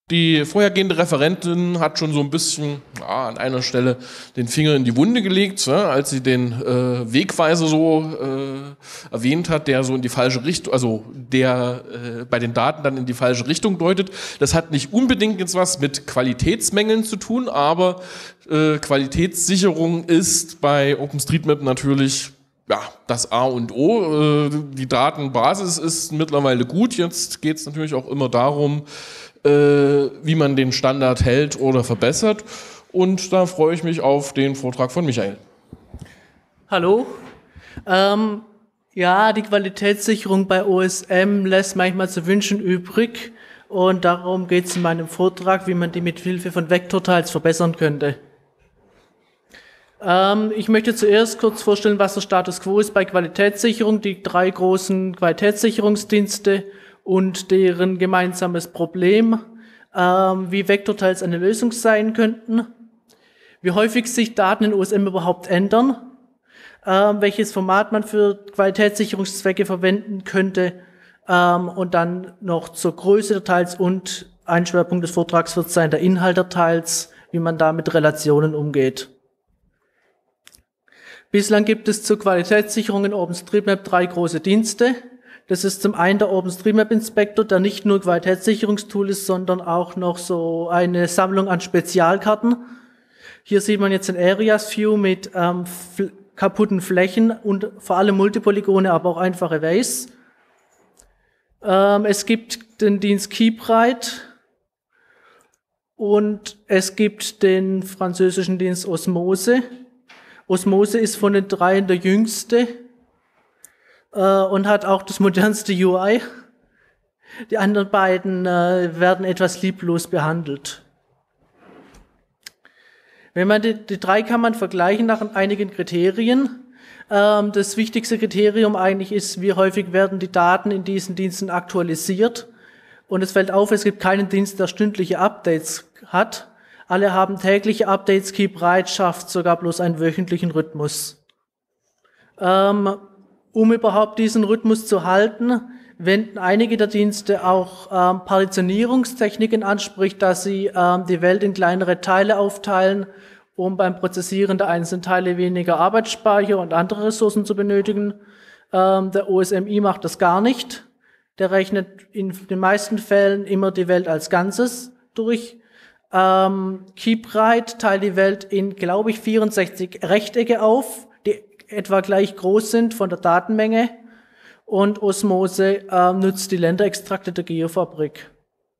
Die vorhergehende Referentin hat schon so ein bisschen an einer Stelle den Finger in die Wunde gelegt, als sie den Wegweiser so erwähnt hat, der so in die falsche Richtung, also der bei den Daten dann in die falsche Richtung deutet. Das hat nicht unbedingt jetzt was mit Qualitätsmängeln zu tun, aber Qualitätssicherung ist bei OpenStreetMap natürlich das A und O. Die Datenbasis ist mittlerweile gut. Jetzt geht es natürlich auch immer darum, wie man den Standard hält oder verbessert. Und da freue ich mich auf den Vortrag von Michael. Hallo. Die Qualitätssicherung bei OSM lässt manchmal zu wünschen übrig. Und darum geht es in meinem Vortrag, wie man die mit Hilfe von Vektortiles verbessern könnte. Ich möchte zuerst kurz vorstellen, was der Status quo ist bei Qualitätssicherung, die 3 großen Qualitätssicherungsdienste und deren gemeinsames Problem, wie Vektortiles eine Lösung sein könnten, wie häufig sich Daten in OSM überhaupt ändern, welches Format man für Qualitätssicherungszwecke verwenden könnte und dann noch zur Größe der Teils und ein Schwerpunkt des Vortrags wird sein der Inhalt der Teils, wie man da mit Relationen umgeht. Bislang gibt es zur Qualitätssicherung in OpenStreetMap 3 große Dienste. Das ist zum einen der OpenStreetMap Inspector, der nicht nur Qualitätssicherungstool ist, sondern auch noch so eine Sammlung an Spezialkarten. Hier sieht man jetzt ein Areas View mit kaputten Flächen und vor allem Multipolygone, aber auch einfache Arrays. Es gibt den Dienst KeepWrite und es gibt den französischen Dienst Osmose. Osmose ist von den 3 der jüngste und hat auch das modernste UI. Die anderen beiden werden etwas lieblos behandelt. Wenn man die 3 kann man vergleichen nach einigen Kriterien. Das wichtigste Kriterium eigentlich ist, wie häufig werden die Daten in diesen Diensten aktualisiert. Und es fällt auf, es gibt keinen Dienst, der stündliche Updates hat. Alle haben tägliche Updates, KeepWrite schafft sogar bloß einen wöchentlichen Rhythmus. Um überhaupt diesen Rhythmus zu halten, wenden einige der Dienste auch Partitionierungstechniken an, sprich, dass sie die Welt in kleinere Teile aufteilen, um beim Prozessieren der einzelnen Teile weniger Arbeitsspeicher und andere Ressourcen zu benötigen. Der OSMI macht das gar nicht. Der rechnet in den meisten Fällen immer die Welt als Ganzes durch. KeepWrite teilt die Welt in, glaube ich, 64 Rechtecke auf, die etwa gleich groß sind von der Datenmenge. Und Osmose nutzt die Länderextrakte der Geofabrik.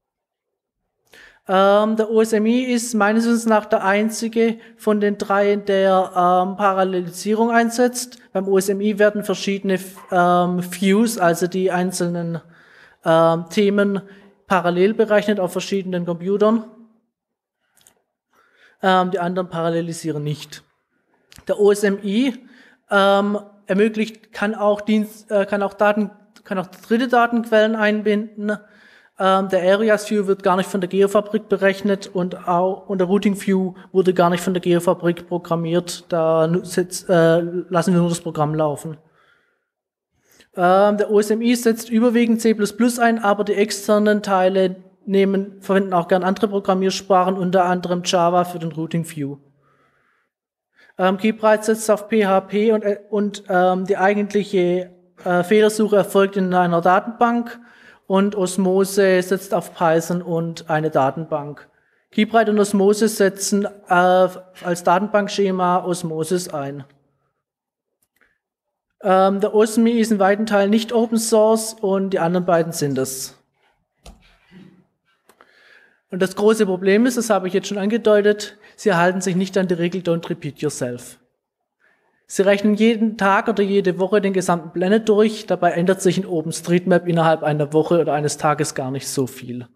Der OSMI ist meines Wissens nach der einzige von den 3, der Parallelisierung einsetzt. Beim OSMI werden verschiedene Views, also die einzelnen Themen, parallel berechnet auf verschiedenen Computern. Die anderen parallelisieren nicht. Der OSMI kann auch dritte Datenquellen einbinden. Der Areas View wird gar nicht von der Geofabrik berechnet und der Routing View wurde gar nicht von der Geofabrik programmiert. Da lassen wir nur das Programm laufen. Der OSMI setzt überwiegend C++ ein, aber die externen Teile verwenden auch gern andere Programmiersprachen, unter anderem Java für den Routing View. KeepWrite setzt auf PHP und die eigentliche Fehlersuche erfolgt in einer Datenbank und Osmose setzt auf Python und eine Datenbank. KeepWrite und Osmose setzen als Datenbankschema Osmosis ein. Der OSMI ist in weiten Teilen nicht Open Source und die anderen beiden sind es. Und das große Problem ist, das habe ich jetzt schon angedeutet, sie halten sich nicht an die Regel Don't Repeat Yourself. Sie rechnen jeden Tag oder jede Woche den gesamten Planet durch, dabei ändert sich in OpenStreetMap innerhalb einer Woche oder eines Tages gar nicht so viel.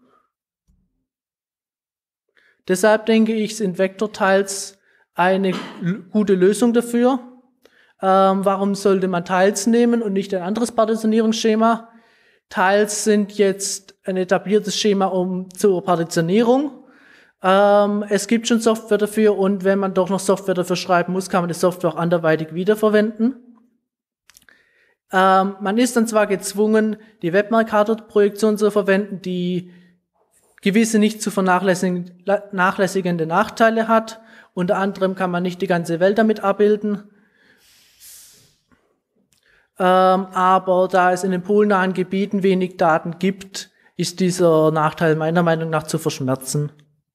Deshalb denke ich, sind Vektortiles eine gute Lösung dafür. Warum sollte man Tiles nehmen und nicht ein anderes Partitionierungsschema? Tiles sind jetzt ein etabliertes Schema zur Partitionierung. Es gibt schon Software dafür und wenn man doch noch Software dafür schreiben muss, kann man die Software auch anderweitig wiederverwenden. Man ist dann zwar gezwungen, die Webmercator-Projektion zu verwenden, die gewisse nicht zu vernachlässigende Nachteile hat. Unter anderem kann man nicht die ganze Welt damit abbilden. Aber da es in den polnahen Gebieten wenig Daten gibt, ist dieser Nachteil meiner Meinung nach zu verschmerzen.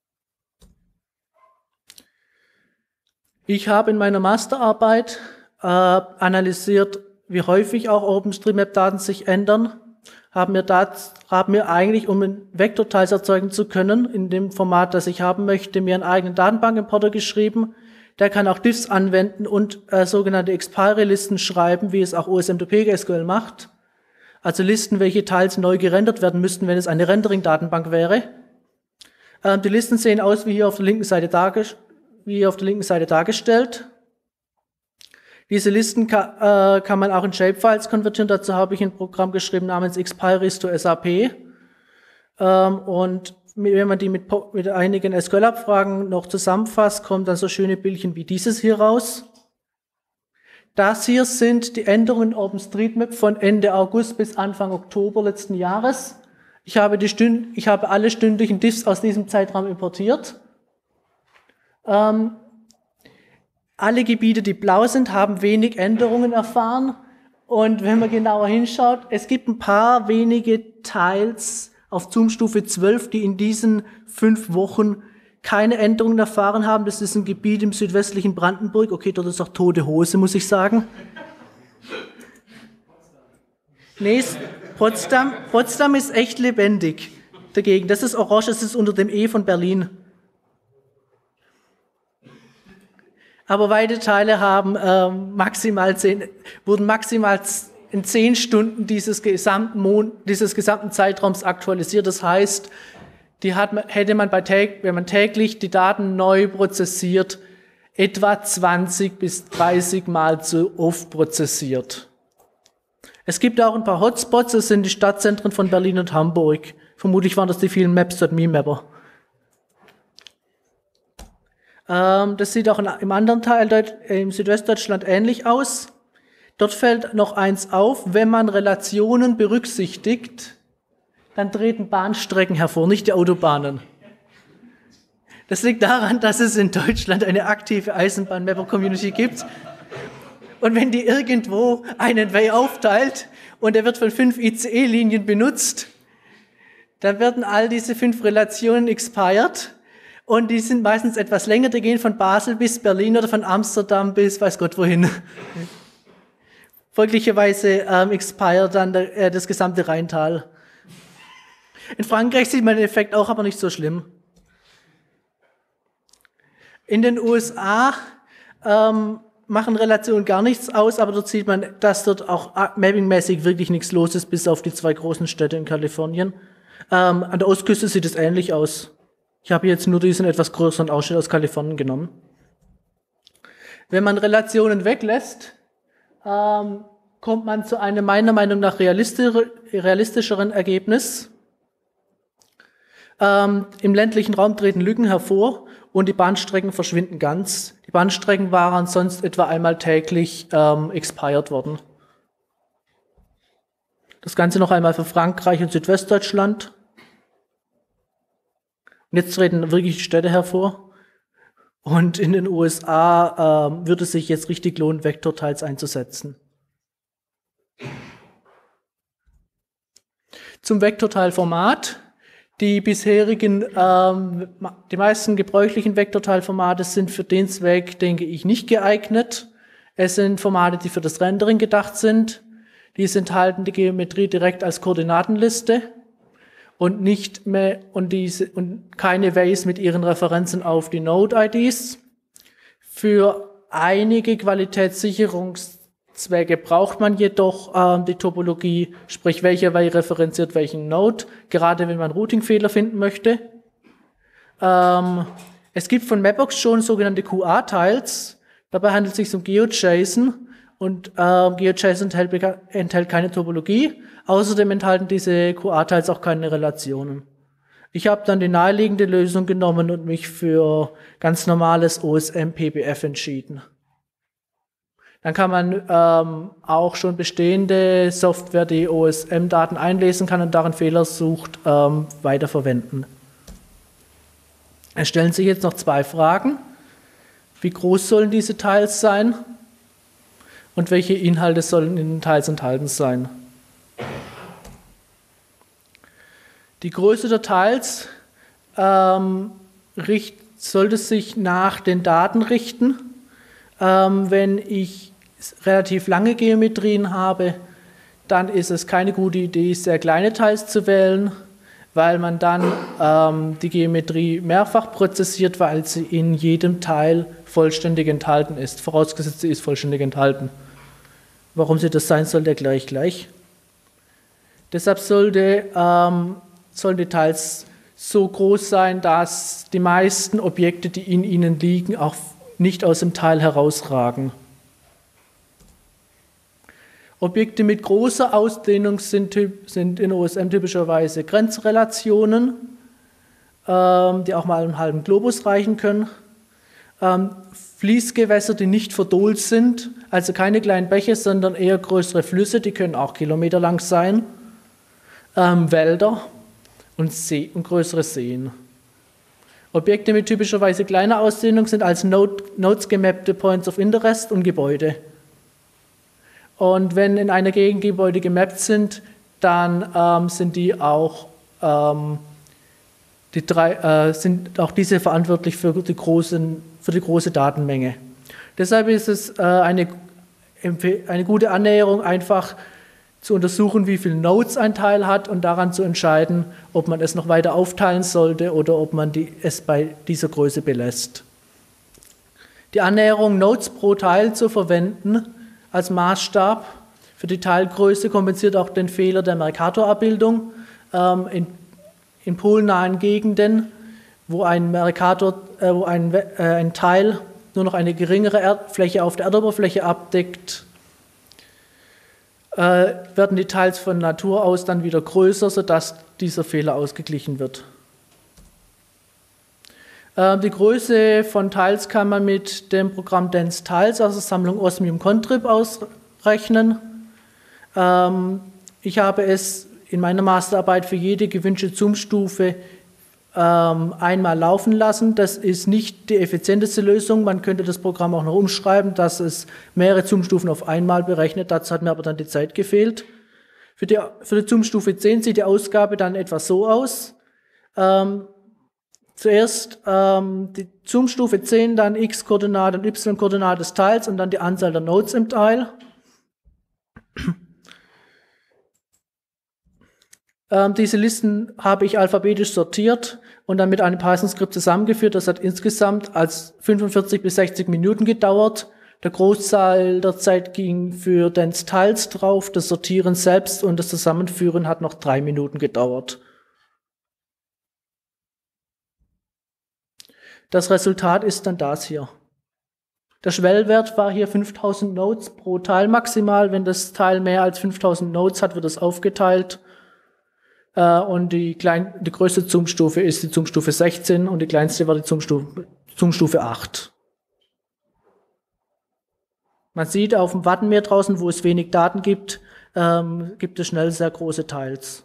Ich habe in meiner Masterarbeit analysiert, wie häufig auch OpenStreetMap-Daten sich ändern. Haben mir eigentlich, um einen Vektorteils erzeugen zu können, in dem Format, das ich haben möchte, mir einen eigenen Datenbankimporter geschrieben. Der kann auch diffs anwenden und sogenannte Expiry-Listen schreiben, wie es auch OSM2PGSQL macht. Also Listen, welche Teils neu gerendert werden müssten, wenn es eine Rendering-Datenbank wäre. Die Listen sehen aus wie hier auf der linken Seite dargestellt. Diese Listen kann man auch in Shapefiles konvertieren. Dazu habe ich ein Programm geschrieben namens Expiris2SAP. Und wenn man die mit einigen SQL-Abfragen noch zusammenfasst, kommen dann so schöne Bildchen wie dieses hier raus. Das hier sind die Änderungen in OpenStreetMap von Ende August bis Anfang Oktober letzten Jahres. Ich habe alle stündlichen Diffs aus diesem Zeitraum importiert. Alle Gebiete, die blau sind, haben wenig Änderungen erfahren. Und wenn man genauer hinschaut, es gibt ein paar wenige Teils auf Zoom-Stufe 12, die in diesen 5 Wochen keine Änderungen erfahren haben. Das ist ein Gebiet im südwestlichen Brandenburg. Okay, dort ist auch tote Hose, muss ich sagen. Nee, Potsdam ist echt lebendig dagegen. Das ist orange, das ist unter dem E von Berlin. Aber weite Teile haben wurden maximal in 10 Stunden dieses gesamten Zeitraums aktualisiert. Das heißt, hätte man wenn man täglich die Daten neu prozessiert, etwa 20 bis 30 Mal zu oft prozessiert. Es gibt auch ein paar Hotspots, das sind die Stadtzentren von Berlin und Hamburg. Vermutlich waren das die vielen Maps.me-Mapper. Das sieht auch im anderen Teil im Südwestdeutschland ähnlich aus. Dort fällt noch eins auf: Wenn man Relationen berücksichtigt, dann treten Bahnstrecken hervor, nicht die Autobahnen. Das liegt daran, dass es in Deutschland eine aktive Eisenbahn-Mapper-Community gibt. Und wenn die irgendwo einen Way aufteilt und er wird von 5 ICE-Linien benutzt, dann werden all diese 5 Relationen expired. Und die sind meistens etwas länger, die gehen von Basel bis Berlin oder von Amsterdam bis weiß Gott wohin. Folglicherweise expired dann das gesamte Rheintal. In Frankreich sieht man den Effekt auch, aber nicht so schlimm. In den USA machen Relationen gar nichts aus, aber dort sieht man, dass dort auch mappingmäßig wirklich nichts los ist, bis auf die 2 großen Städte in Kalifornien. An der Ostküste sieht es ähnlich aus. Ich habe jetzt nur diesen etwas größeren Ausschnitt aus Kalifornien genommen. Wenn man Relationen weglässt, kommt man zu einem meiner Meinung nach realistischeren Ergebnis. Im ländlichen Raum treten Lücken hervor und die Bahnstrecken verschwinden ganz. Die Bahnstrecken waren sonst etwa einmal täglich expired worden. Das Ganze noch einmal für Frankreich und Südwestdeutschland. Und jetzt treten wirklich die Städte hervor. Und in den USA würde es sich jetzt richtig lohnen, Vektorteils einzusetzen. Zum Vektorteilformat. Die meisten gebräuchlichen Vektorteilformate sind für den Zweck, denke ich, nicht geeignet. Es sind Formate, die für das Rendering gedacht sind. Die enthalten die Geometrie direkt als Koordinatenliste und keine Ways mit ihren Referenzen auf die Node-IDs. Für einige Qualitätssicherungszwecke braucht man jedoch die Topologie, sprich welcher Way referenziert welchen Node, gerade wenn man Routing-Fehler finden möchte. Es gibt von Mapbox schon sogenannte QA-Tiles. Dabei handelt es sich um GeoJSON und GeoJSON enthält keine Topologie. Außerdem enthalten diese QA-Tiles auch keine Relationen. Ich habe dann die naheliegende Lösung genommen und mich für ganz normales OSM-PBF entschieden. Dann kann man auch schon bestehende Software, die OSM-Daten einlesen kann und darin Fehler sucht, weiterverwenden. Es stellen sich jetzt noch zwei Fragen. Wie groß sollen diese Teils sein? Und welche Inhalte sollen in den Teils enthalten sein? Die Größe der Teils sollte sich nach den Daten richten. Wenn ich relativ lange Geometrien habe, dann ist es keine gute Idee, sehr kleine Teils zu wählen, weil man dann die Geometrie mehrfach prozessiert, weil sie in jedem Teil vollständig enthalten ist, vorausgesetzt sie ist vollständig enthalten. Warum sie das sein soll, erkläre ich gleich. Deshalb sollen die Teils so groß sein, dass die meisten Objekte, die in ihnen liegen, auch nicht aus dem Teil herausragen. Objekte mit großer Ausdehnung sind in OSM typischerweise Grenzrelationen, die auch mal einen halben Globus reichen können. Fließgewässer, die nicht verdolt sind, also keine kleinen Bäche, sondern eher größere Flüsse, die können auch kilometerlang sein. Wälder und größere Seen. Objekte mit typischerweise kleiner Ausdehnung sind als Nodes gemappte Points of Interest und Gebäude. Und wenn in einer Gegend Gebäude gemappt sind, dann sind auch diese verantwortlich für die große Datenmenge. Deshalb ist es eine gute Annäherung, einfach zu untersuchen, wie viele Nodes ein Teil hat und daran zu entscheiden, ob man es noch weiter aufteilen sollte oder ob man es bei dieser Größe belässt. Die Annäherung, Nodes pro Teil zu verwenden als Maßstab für die Teilgröße, kompensiert auch den Fehler der Mercator-Abbildung. In polnahen Gegenden, wo ein Teil nur noch eine geringere Fläche auf der Erdoberfläche abdeckt, werden die Teils von Natur aus dann wieder größer, sodass dieser Fehler ausgeglichen wird. Die Größe von Teils kann man mit dem Programm Dense Tiles aus der Sammlung Osmium Contrib ausrechnen. Ich habe es in meiner Masterarbeit für jede gewünschte Zoom-Stufe einmal laufen lassen. Das ist nicht die effizienteste Lösung. Man könnte das Programm auch noch umschreiben, dass es mehrere Zoom-Stufen auf einmal berechnet. Dazu hat mir aber dann die Zeit gefehlt. Für die Zoom-Stufe 10 sieht die Ausgabe dann etwa so aus. Zuerst die Zoom-Stufe 10, dann x-Koordinate und y-Koordinate des Teils und dann die Anzahl der Nodes im Teil. Diese Listen habe ich alphabetisch sortiert und dann mit einem Python-Skript zusammengeführt. Das hat insgesamt als 45 bis 60 Minuten gedauert. Der Großteil der Zeit ging für Dense Tiles drauf. Das Sortieren selbst und das Zusammenführen hat noch 3 Minuten gedauert. Das Resultat ist dann das hier. Der Schwellwert war hier 5000 Nodes pro Teil maximal. Wenn das Teil mehr als 5000 Nodes hat, wird es aufgeteilt. Und die größte Zoom-Stufe ist die Zoom-Stufe 16 und die kleinste war die Zoom-Stufe 8. Man sieht auf dem Wattenmeer draußen, wo es wenig Daten gibt, gibt es schnell sehr große Teils.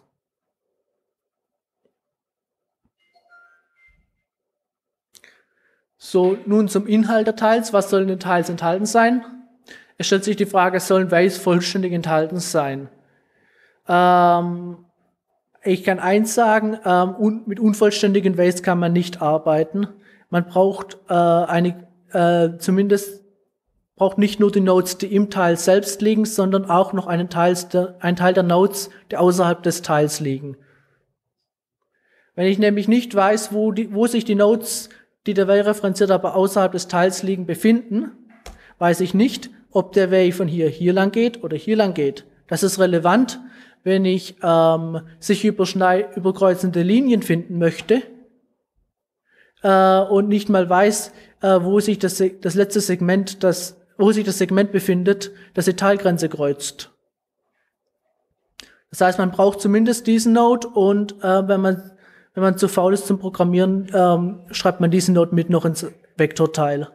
So, nun zum Inhalt der Teils. Was sollen in den Teils enthalten sein? Es stellt sich die Frage, sollen Ways vollständig enthalten sein? Ich kann eins sagen, mit unvollständigen Ways kann man nicht arbeiten. Man braucht braucht nicht nur die Nodes, die im Teil selbst liegen, sondern auch noch einen Teil der Nodes, die außerhalb des Teils liegen. Wenn ich nämlich nicht weiß, wo sich die Nodes, die der Way referenziert, aber außerhalb des Teils liegen, befinden, weiß ich nicht, ob der Way von hier lang geht oder hier lang geht. Das ist relevant, wenn ich sich überkreuzende Linien finden möchte und nicht mal weiß, wo sich das letzte Segment, wo sich das Segment befindet, das die Teilgrenze kreuzt. Das heißt, man braucht zumindest diesen Node und wenn man zu faul ist zum Programmieren, schreibt man diesen Node mit noch ins Vektorteil.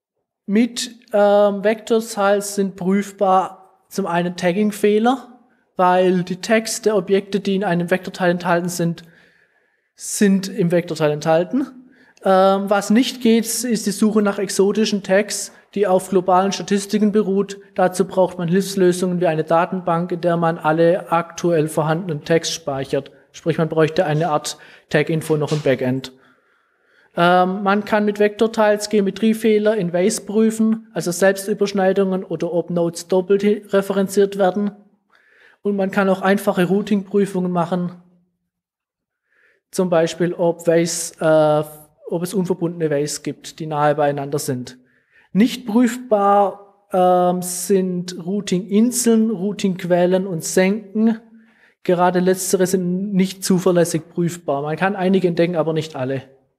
Mit Vektorteils sind prüfbar zum einen Tagging-Fehler. weil die Tags der Objekte, die in einem Vektorteil enthalten sind, sind im Vektorteil enthalten. Was nicht geht, ist die Suche nach exotischen Tags, die auf globalen Statistiken beruht. Dazu braucht man Hilfslösungen wie eine Datenbank, in der man alle aktuell vorhandenen Tags speichert. Sprich, man bräuchte eine Art Tag-Info noch im Backend. Man kann mit Vektorteils Geometriefehler in Ways prüfen, also Selbstüberschneidungen oder ob Nodes doppelt referenziert werden. Und man kann auch einfache Routing-Prüfungen machen, zum Beispiel ob es unverbundene Ways gibt, die nahe beieinander sind. Nicht prüfbar sind Routing-Inseln, Routing-Quellen und Senken. Gerade letztere sind nicht zuverlässig prüfbar. Man kann einige entdecken, aber nicht alle.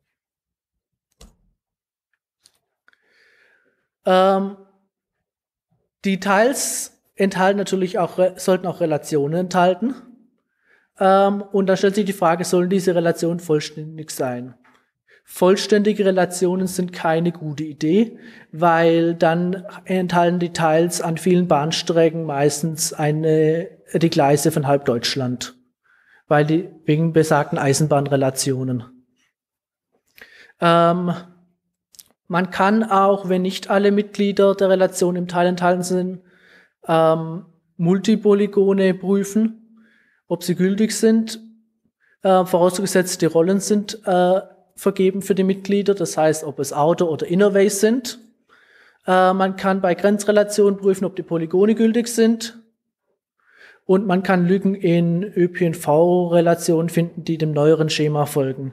Die Teils enthalten natürlich sollten auch Relationen enthalten. Und da stellt sich die Frage, sollen diese Relationen vollständig sein? Vollständige Relationen sind keine gute Idee, weil dann enthalten die Teils an vielen Bahnstrecken meistens die Gleise von halb Deutschland, wegen besagten Eisenbahnrelationen. Man kann auch, wenn nicht alle Mitglieder der Relation im Teil enthalten sind, Multipolygone prüfen, ob sie gültig sind. Vorausgesetzt, die Rollen sind vergeben für die Mitglieder, das heißt, ob es Outer- oder Inner-Ways sind. Man kann bei Grenzrelationen prüfen, ob die Polygone gültig sind. Und man kann Lücken in ÖPNV-Relationen finden, die dem neueren Schema folgen.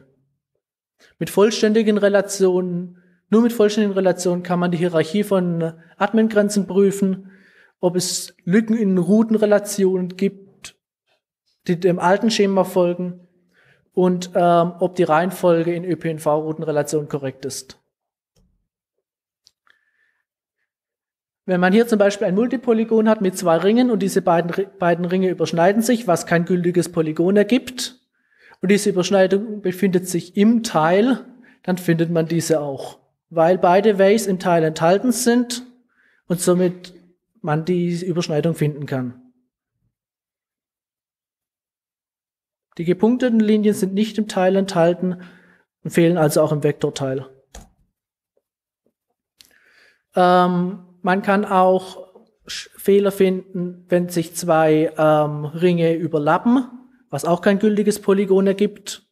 Nur mit vollständigen Relationen kann man die Hierarchie von Admin-Grenzen prüfen, ob es Lücken in Routenrelationen gibt, die dem alten Schema folgen und ob die Reihenfolge in ÖPNV-Routenrelationen korrekt ist. Wenn man hier zum Beispiel ein Multipolygon hat mit zwei Ringen und diese beiden Ringe überschneiden sich, was kein gültiges Polygon ergibt, und diese Überschneidung befindet sich im Teil, dann findet man diese auch, weil beide Ways im Teil enthalten sind und somit man die Überschneidung finden kann. Die gepunkteten Linien sind nicht im Teil enthalten und fehlen also auch im Vektorteil. Man kann auch Fehler finden, wenn sich zwei Ringe überlappen, was auch kein gültiges Polygon ergibt.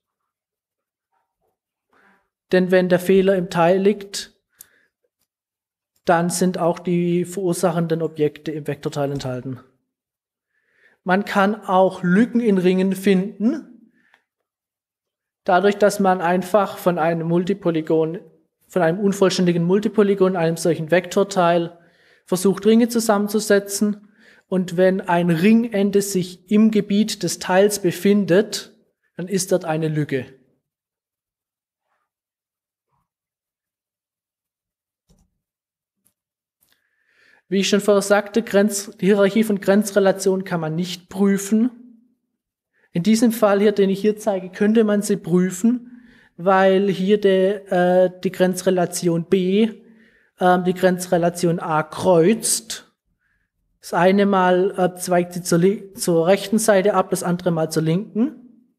Denn wenn der Fehler im Teil liegt, dann sind auch die verursachenden Objekte im Vektorteil enthalten. Man kann auch Lücken in Ringen finden, dadurch, dass man einfach von einem unvollständigen Multipolygon, einem solchen Vektorteil, versucht, Ringe zusammenzusetzen. Und wenn ein Ringende sich im Gebiet des Teils befindet, dann ist dort eine Lücke. Wie ich schon vorher sagte, die Hierarchie von Grenzrelationen kann man nicht prüfen. In diesem Fall hier, den ich hier zeige, könnte man sie prüfen, weil hier die Grenzrelation B die Grenzrelation A kreuzt. Das eine Mal zweigt sie zur rechten Seite ab, das andere Mal zur linken.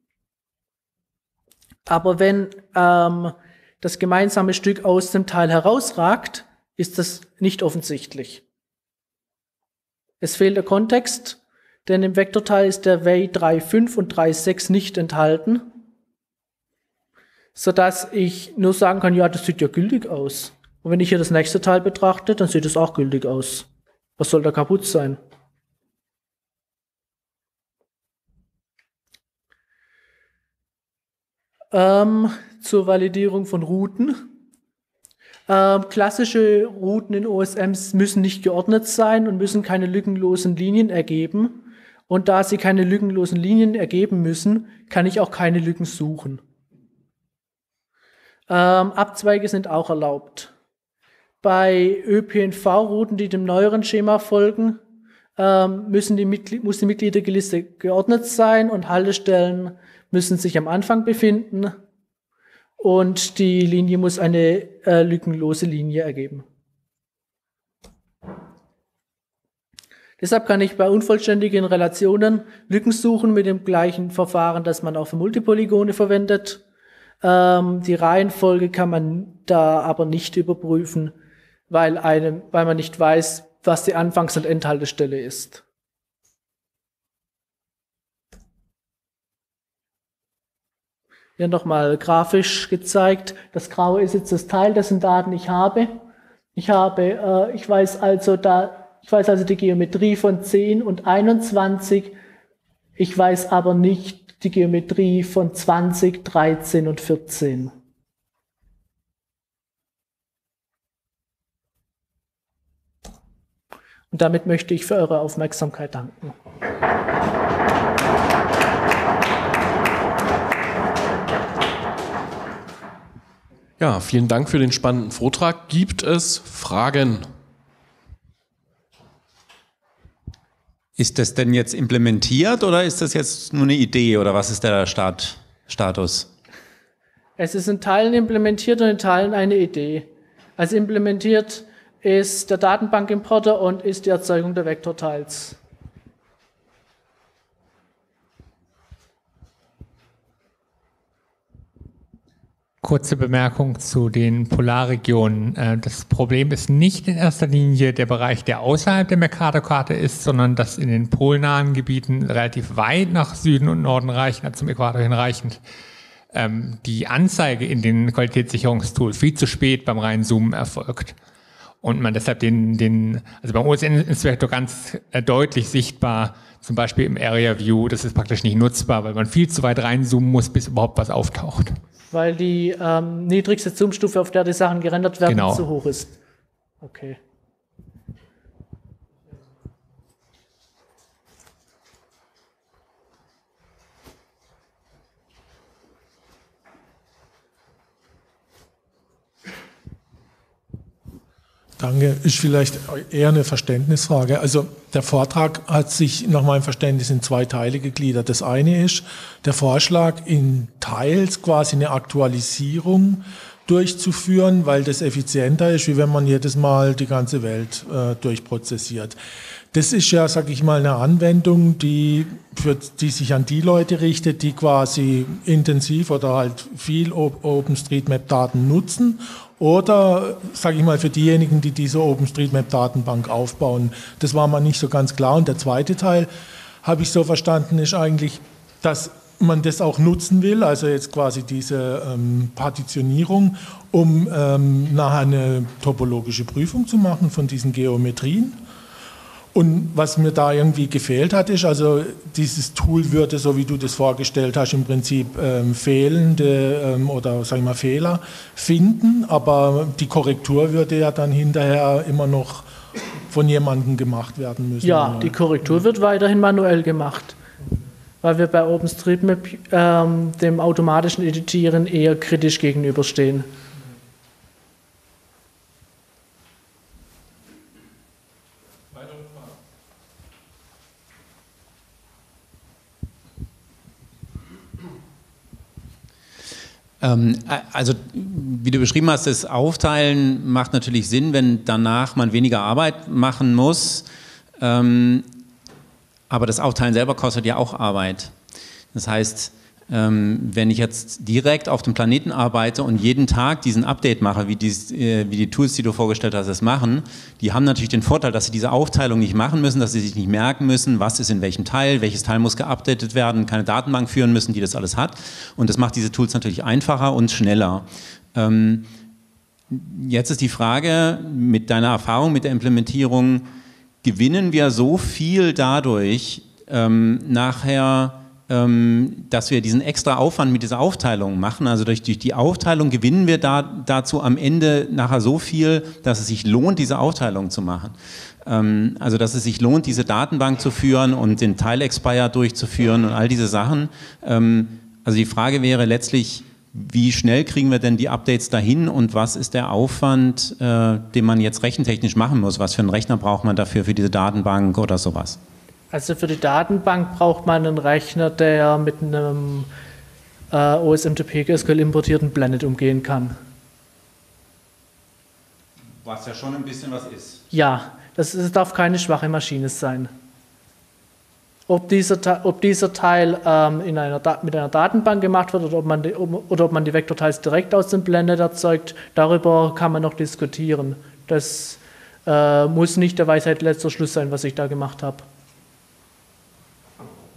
Aber wenn das gemeinsame Stück aus dem Teil herausragt, ist das nicht offensichtlich. Es fehlt der Kontext, denn im Vektorteil ist der Way 3,5 und 3,6 nicht enthalten, sodass ich nur sagen kann, ja, das sieht ja gültig aus. Und wenn ich hier das nächste Teil betrachte, dann sieht es auch gültig aus. Was soll da kaputt sein? Zur Validierung von Routen. Klassische Routen in OSMs müssen nicht geordnet sein und müssen keine lückenlosen Linien ergeben. Und da sie keine lückenlosen Linien ergeben müssen, kann ich auch keine Lücken suchen. Abzweige sind auch erlaubt. Bei ÖPNV-Routen, die dem neueren Schema folgen, muss die Mitgliederliste geordnet sein und Haltestellen müssen sich am Anfang befinden. Und die Linie muss eine lückenlose Linie ergeben. Deshalb kann ich bei unvollständigen Relationen Lücken suchen mit dem gleichen Verfahren, das man auch für Multipolygone verwendet. Die Reihenfolge kann man da aber nicht überprüfen, weil man nicht weiß, was die Anfangs- und Endhaltestelle ist. Hier nochmal grafisch gezeigt. Das Graue ist jetzt das Teil, dessen Daten ich habe. Ich weiß also die Geometrie von 10 und 21. Ich weiß aber nicht die Geometrie von 20, 13 und 14. Und damit möchte ich für eure Aufmerksamkeit danken. Ja, vielen Dank für den spannenden Vortrag. Gibt es Fragen? Ist das denn jetzt implementiert oder ist das jetzt nur eine Idee oder was ist der Status? Es ist in Teilen implementiert und in Teilen eine Idee. Also implementiert ist der Datenbankimporter und ist die Erzeugung der Vektorteils. Kurze Bemerkung zu den Polarregionen. Das Problem ist nicht in erster Linie der Bereich, der außerhalb der Mercator-Karte ist, sondern dass in den polnahen Gebieten relativ weit nach Süden und Norden reichend, zum Äquator hinreichend, die Anzeige in den Qualitätssicherungstools viel zu spät beim Reinzoomen erfolgt. Und man deshalb also beim OSN-Inspektor ganz deutlich sichtbar, zum Beispiel im Area View, das ist praktisch nicht nutzbar, weil man viel zu weit reinzoomen muss, bis überhaupt was auftaucht. Weil die niedrigste Zoomstufe, auf der die Sachen gerendert werden, genau, zu hoch ist. Okay. Danke. Ist vielleicht eher eine Verständnisfrage. Also der Vortrag hat sich nach meinem Verständnis in zwei Teile gegliedert. Das eine ist der Vorschlag, in Teils quasi eine Aktualisierung durchzuführen, weil das effizienter ist, wie wenn man jedes Mal die ganze Welt durchprozessiert. Das ist ja, sag ich mal, eine Anwendung, die sich an die Leute richtet, die quasi intensiv oder halt viel OpenStreetMap-Daten nutzen. Oder, sage ich mal, für diejenigen, die diese OpenStreetMap-Datenbank aufbauen. Das war mal nicht so ganz klar. Und der zweite Teil, habe ich so verstanden, ist eigentlich, dass man das auch nutzen will, also jetzt quasi diese Partitionierung, um nachher eine topologische Prüfung zu machen von diesen Geometrien. Und was mir da irgendwie gefehlt hat, ist, also dieses Tool würde, so wie du das vorgestellt hast, im Prinzip fehlende oder sag ich mal Fehler finden, aber die Korrektur würde ja dann hinterher immer noch von jemandem gemacht werden müssen. Ja, die Korrektur wird weiterhin manuell gemacht, weil wir bei OpenStreetMap dem automatischen Editieren eher kritisch gegenüberstehen. Also wie du beschrieben hast, das Aufteilen macht natürlich Sinn, wenn danach man weniger Arbeit machen muss, aber das Aufteilen selber kostet ja auch Arbeit. Das heißt, wenn ich jetzt direkt auf dem Planeten arbeite und jeden Tag diesen Update mache, wie die Tools, die du vorgestellt hast, das machen, die haben natürlich den Vorteil, dass sie diese Aufteilung nicht machen müssen, dass sie sich nicht merken müssen, was ist in welchem Teil, welches Teil muss geupdatet werden, keine Datenbank führen müssen, die das alles hat. Und das macht diese Tools natürlich einfacher und schneller. Jetzt ist die Frage, mit deiner Erfahrung mit der Implementierung, gewinnen wir so viel dadurch nachher, dass wir diesen extra Aufwand mit dieser Aufteilung machen, also durch die Aufteilung gewinnen wir dazu am Ende nachher so viel, dass es sich lohnt, diese Aufteilung zu machen. Also dass es sich lohnt, diese Datenbank zu führen und den Tile-Expire durchzuführen und all diese Sachen. Also die Frage wäre letztlich, wie schnell kriegen wir denn die Updates dahin und was ist der Aufwand, den man jetzt rechentechnisch machen muss? Was für einen Rechner braucht man dafür für diese Datenbank oder sowas? Also für die Datenbank braucht man einen Rechner, der mit einem OSMTP SQL importierten Blended umgehen kann. Was ja schon ein bisschen was ist. Ja, das darf keine schwache Maschine sein. Ob dieser Teil mit einer Datenbank gemacht wird oder ob man die Vektorteils direkt aus dem Blendnet erzeugt, darüber kann man noch diskutieren. Das muss nicht der Weisheit letzter Schluss sein, was ich da gemacht habe.